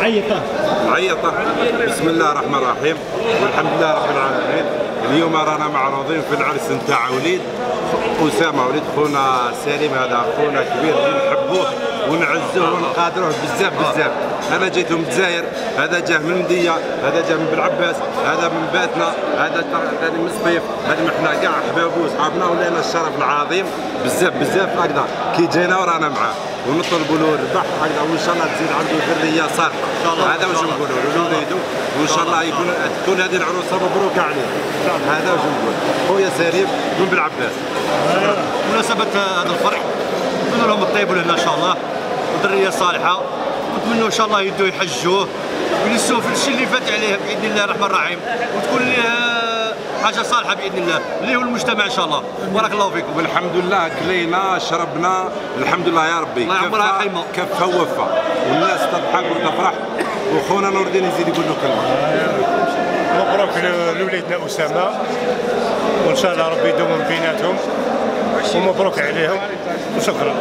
معيطة. بسم الله الرحمن الرحيم والحمد لله رب العالمين. اليوم رانا معروضين في العرس نتاع وليد أسامة، وليد خونا سليم. هذا خونا كبير نحبوه ونعزوه ونقادروه بزاف بزاف. انا جيت من الجزائر، هذا جاه من مدية، هذا جاه من بلعباس، هذا من باتنا، هذا ثاني من صفيف. هذا حنا كاع احبابو وصحابنا ولينا الشرف العظيم بزاف بزاف. هكذا كي جينا ورانا معاه ونطلبوا له الربح هكذا، وان شاء الله تزيد عنده ذريه صالحه. هذا واش نقولوا لوليدو، وان شاء الله تكون هذه العروسه مبروكه عليه. هذا واش نقول خويا سليم من بلعباس. بمناسبه هذا الفرح نتمنى لهم الطيب لهنا ان شاء الله وذريه صالحه، ونتمنوا ان شاء الله يدوا يحجوه وينسوا في الشيء اللي فات عليه باذن الله الرحمن الرحيم، وتكون ليه حاجه صالحه باذن الله ليه المجتمع ان شاء الله. بارك الله فيكم. والحمد لله كلينا شربنا الحمد لله يا ربي. الله يعمرها خيمه. كفى ووفى والناس تضحك وتفرح. وخونا نور الدين يزيد يقول له كلمه. مبروك لوليدنا اسامه، وان شاء الله ربي يدوم من بيناتهم ومبروك عليهم وشكرا.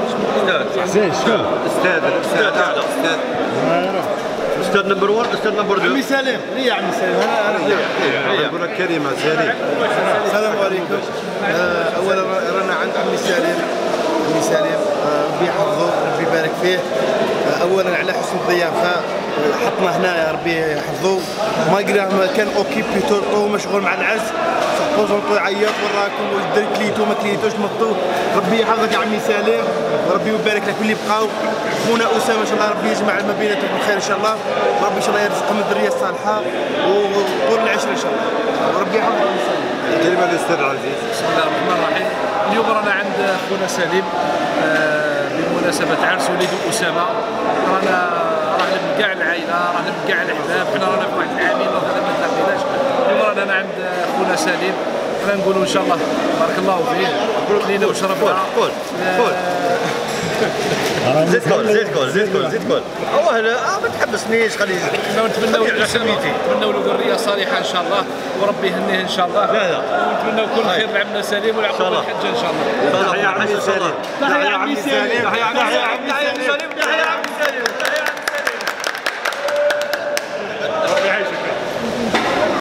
استاذ نمبر 1 استاذ نمبر 2 عمي سليم. ليه يا عمي سليم؟ انا نقول لك كلمه سليم. السلام عليكم. اولا رانا عند عمي سليم. عمي سليم ربي يحفظه ربي يبارك فيه. اولا على حسن الضيافه حطنا هنا يا ربي يحفظه. ما كان اوكيبي طول مشغول مع العز، صحبوزو يعيط وراكم والدري كليتو ما كليتوش مطو. ربي يحفظك يا عمي سليم وربي يبارك لك واللي بقاو. خونا اسامه ان شاء الله ربي يجمع ما بيناتهم بالخير ان شاء الله، وربي ان شاء الله يرزقهم الذريه الصالحه وطول العشره ان شاء الله، وربي يحفظك يا عمي سليم. كلمه للاستاذ عزيز. بسم الله الرحمن الرحيم. اليوم رانا عند خونا سليم بمناسبه عرس وليد اسامه. رانا من كاع العائله، رانا من كاع الاحباب، حنا رانا في واحد العامين وهذا ما تلاقيناش. اليوم رانا عند خونا سليم، رانا نقولوا ان شاء الله بارك الله فيه كلينا وشربنا. قول زيد قول اوه لا ما تحبسنيش خلي. نتمنوا له ذريه صالحه ان شاء الله وربي يهنيه ان شاء الله. لا ونتمنوا كل خير لعبنا سليم ولعبنا الحجه ان شاء الله. يا عمي سليم. يا عمي سليم.